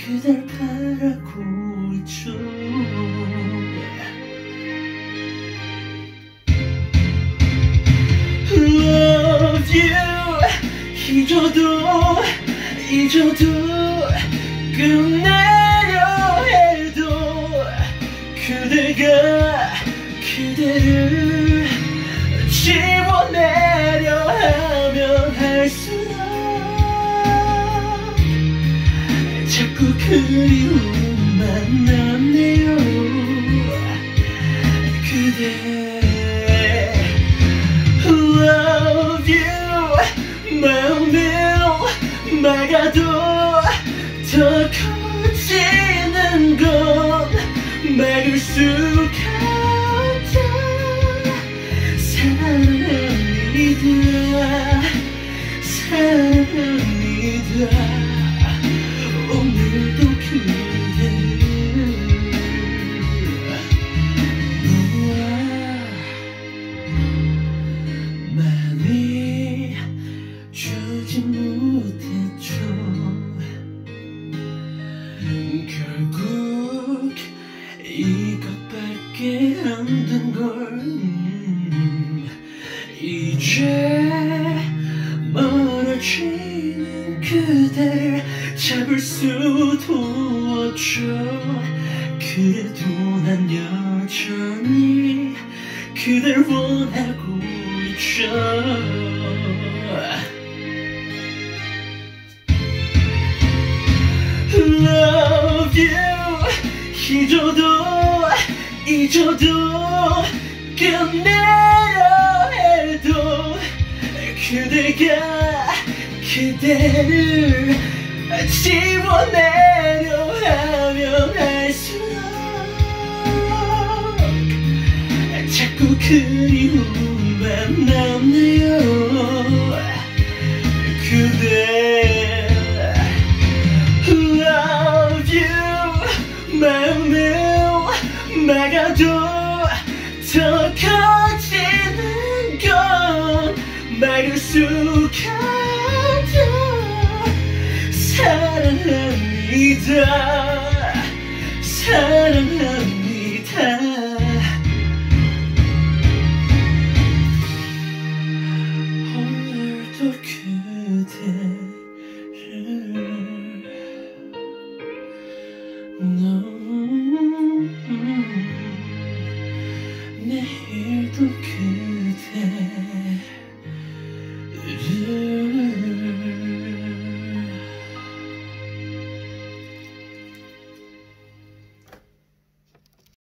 그댈 바라고 있죠. Love you 잊어도 끝내려 해도 그대가 그대를 지워내려 하면 할수록 자꾸 그리움만 남네요. 그대 Love you 마음을 막아도 더 커지는 건 막을 수가 없다. 사랑합니다 오늘도 그대를 너와 많이 주지 못했죠. 결국 이것밖에 안 된 걸 이제 멀어지는 그댈 잡을 수도 없죠. 그래도 난 여전히 그댈 원하고 있죠. Love you 잊어도 끝내려 해도 그대가 그대를 지워내려 하면 할수록 자꾸 그리움만 남네요. 그대 Love you 마음을 막아도 더 커지는 건 막을 수가 없죠. 사랑합니다 오늘도